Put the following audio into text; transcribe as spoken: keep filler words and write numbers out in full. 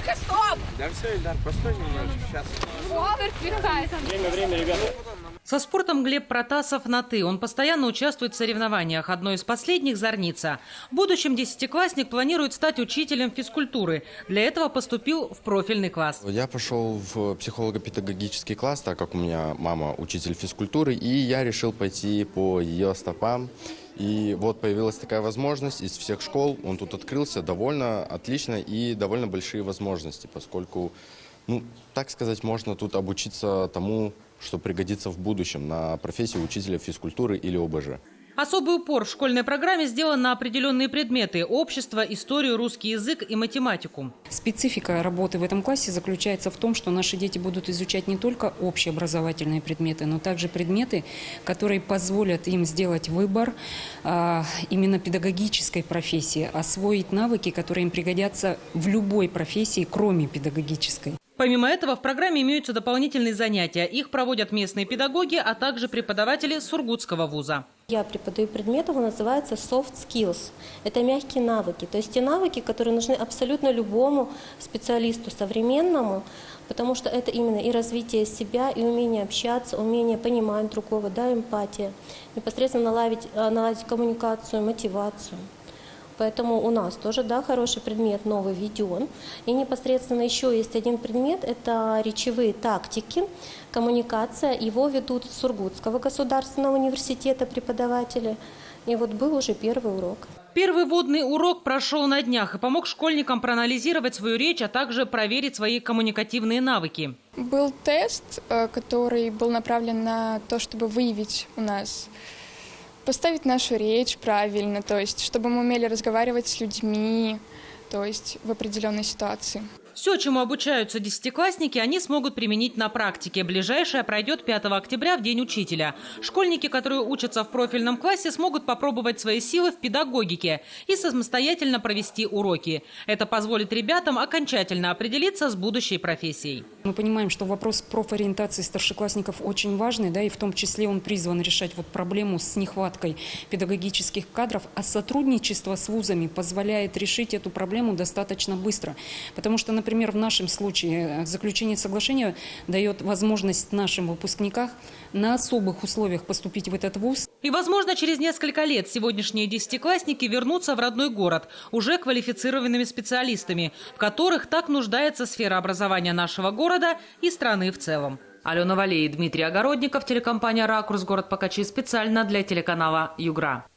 Тихо, стоп! Да все, Ильдар, постой немножко, сейчас. Время, время, ребята. Со спортом Глеб Протасов на «ты». Он постоянно участвует в соревнованиях. Одно из последних – «Зорница». В будущем десятиклассник планирует стать учителем физкультуры. Для этого поступил в профильный класс. Я пошел в психолого-педагогический класс, так как у меня мама учитель физкультуры, и я решил пойти по ее стопам. И вот появилась такая возможность из всех школ. Он тут открылся довольно отлично и довольно большие возможности, поскольку, ну, так сказать, можно тут обучиться тому, что пригодится в будущем на профессию учителя физкультуры или О Бэ Жэ. Особый упор в школьной программе сделан на определенные предметы – общество, историю, русский язык и математику. Специфика работы в этом классе заключается в том, что наши дети будут изучать не только общеобразовательные предметы, но также предметы, которые позволят им сделать выбор а, именно педагогической профессии, освоить навыки, которые им пригодятся в любой профессии, кроме педагогической. Помимо этого, в программе имеются дополнительные занятия. Их проводят местные педагоги, а также преподаватели Сургутского вуза. Я преподаю предмет, он называется soft skills. Это мягкие навыки. То есть те навыки, которые нужны абсолютно любому специалисту современному, потому что это именно и развитие себя, и умение общаться, умение понимать другого, да, эмпатия, непосредственно наладить, наладить коммуникацию, мотивацию. Поэтому у нас тоже, да, хороший предмет новый введен. И непосредственно еще есть один предмет, это речевые тактики, коммуникация. Его ведут с Сургутского государственного университета преподаватели. И вот был уже первый урок. Первый вводный урок прошел на днях и помог школьникам проанализировать свою речь, а также проверить свои коммуникативные навыки. Был тест, который был направлен на то, чтобы выявить у нас, поставить нашу речь правильно, то есть чтобы мы умели разговаривать с людьми, то есть в определенной ситуации. Все, чему обучаются десятиклассники, они смогут применить на практике. Ближайшая пройдет пятого октября в День учителя. Школьники, которые учатся в профильном классе, смогут попробовать свои силы в педагогике и самостоятельно провести уроки. Это позволит ребятам окончательно определиться с будущей профессией. Мы понимаем, что вопрос профориентации старшеклассников очень важный, да, и в том числе он призван решать вот проблему с нехваткой педагогических кадров, а сотрудничество с вузами позволяет решить эту проблему достаточно быстро. Потому что, например, в нашем случае заключение соглашения дает возможность нашим выпускникам на особых условиях поступить в этот вуз. И, возможно, через несколько лет сегодняшние десятиклассники вернутся в родной город уже квалифицированными специалистами, в которых так нуждается сфера образования нашего города и страны в целом. Алена Валей и Дмитрий Огородников, телекомпания «Ракурс», город Покачи, специально для телеканала «Югра».